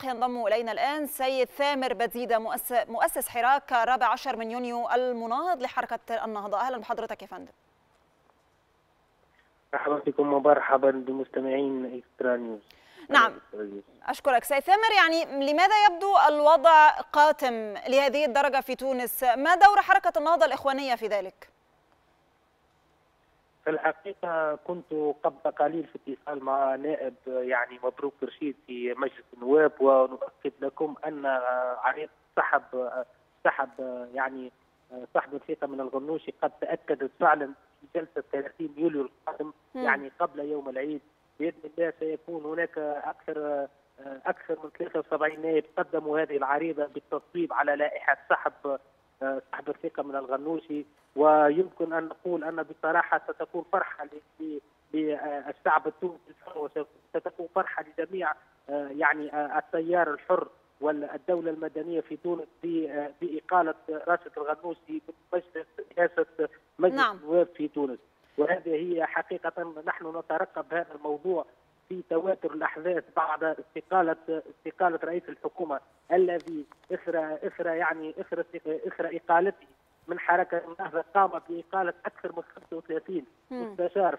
الحق ينضم إلينا الآن سيد ثامر بديدة مؤسس حراك 14 من يونيو المناهض لحركة النهضة. أهلا بحضرتك يا فندم. مرحبا بكم ومرحبا بمستمعين إكسترا نيوز. نعم، أشكرك سيد ثامر. يعني لماذا يبدو الوضع قاتم لهذه الدرجة في تونس؟ ما دور حركة النهضة الإخوانية في ذلك؟ في الحقيقة كنت قبل قليل في اتصال مع نائب مبروك رشيد في مجلس النواب، ونؤكد لكم أن عريض سحب سحب الثقة من الغنوشي قد تأكدت فعلا في جلسة 30 يوليو القادم، قبل يوم العيد بإذن الله. سيكون هناك أكثر من 73 نائب قدموا هذه العريضة بالتصويب على لائحة سحب الثقة من الغنوشي، ويمكن أن نقول أن بصراحة ستكون فرحة للشعب التونسي، وستكون فرحة لجميع التيار الحر والدولة المدنية في تونس بإقالة راشد الغنوشي من مجلس رئاسة مجلس النواب في تونس. وهذه هي حقيقة نحن نترقب هذا الموضوع في تواتر الأحداث بعد استقالة رئيس الحكومة الذي إثر إقالته من حركة النهضة قام بإقالة أكثر من 35 مستشار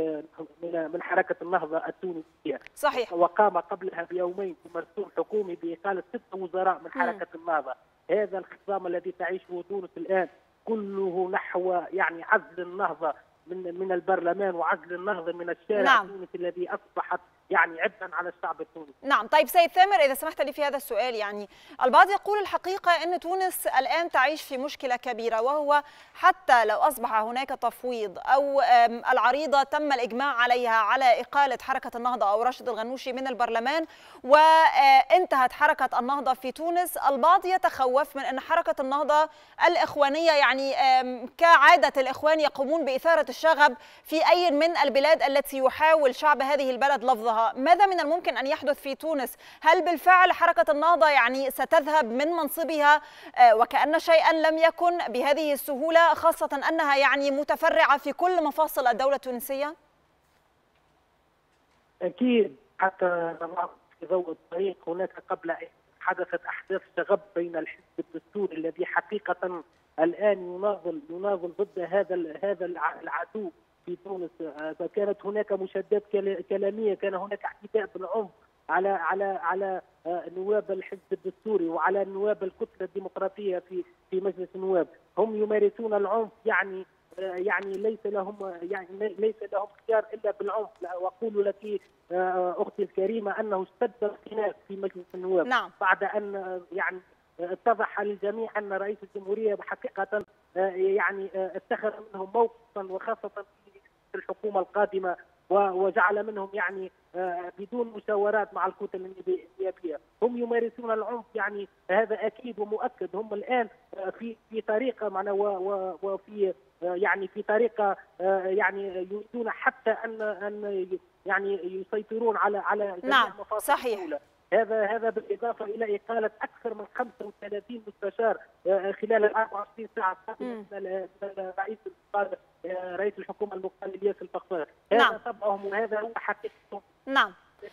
من حركة النهضة التونسية. صحيح. وقام قبلها بيومين في مرسوم حكومي بإقالة 6 وزراء من حركة النهضة. هذا الخصام الذي تعيشه تونس الآن كله نحو عزل النهضة من البرلمان وعزل النهضة من الشارع التونسي الذي أصبحت عبئا على الشعب التونسي. نعم، طيب سيد ثامر، إذا سمحت لي في هذا السؤال، البعض يقول الحقيقة أن تونس الآن تعيش في مشكلة كبيرة، وهو حتى لو أصبح هناك تفويض أو العريضة تم الإجماع عليها على إقالة حركة النهضة أو راشد الغنوشي من البرلمان وانتهت حركة النهضة في تونس، البعض يتخوف من أن حركة النهضة الإخوانية كعادة الإخوان يقومون بإثارة الشغب في أي من البلاد التي يحاول شعب هذه البلد لفظها. ماذا من الممكن أن يحدث في تونس؟ هل بالفعل حركة النهضة ستذهب من منصبها وكأن شيئا لم يكن بهذه السهولة، خاصة أنها متفرعة في كل مفاصل الدولة التونسية؟ أكيد، حتى في ضوء الطريق هناك قبل حدثت أحداث شغب بين الحزب الدستوري الذي حقيقة الآن يناضل ضد هذا العدو في تونس. كانت هناك مشادات كلاميه، كان هناك اعتداء بالعنف على نواب الحزب الدستوري وعلى نواب الكتله الديمقراطيه في مجلس النواب. هم يمارسون العنف، ليس لهم خيار الا بالعنف. واقول لك اختي الكريمه انه اشتد الخلاف في مجلس النواب بعد ان اتضح للجميع ان رئيس الجمهوريه حقيقه اتخذ منهم موقفا، وخاصه في الحكومه القادمه، وجعل منهم بدون مشاورات مع الكتل النيابيه. هم يمارسون العنف، هذا اكيد ومؤكد. هم الان في طريقه وفي في طريقه يريدون حتى ان يسيطرون على جميع مفاصل الدوله. هذا بالإضافة إلى إقالة أكثر من 35 مستشار خلال ال 24 ساعة من رئيس الحكومة المقتل إلياس الفخفاخ. هذا طبعهم وهذا هو حقيقتهم. نعم.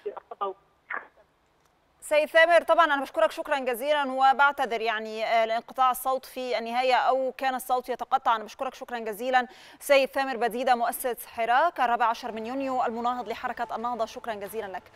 سيد ثامر، طبعا أنا بشكرك شكرا جزيلا، وبعتذر لانقطاع الصوت في النهاية أو كان الصوت يتقطع. أنا بشكرك شكرا جزيلا سيد ثامر بديدة مؤسس حراك 14 من يونيو المناهض لحركة النهضة. شكرا جزيلا لك.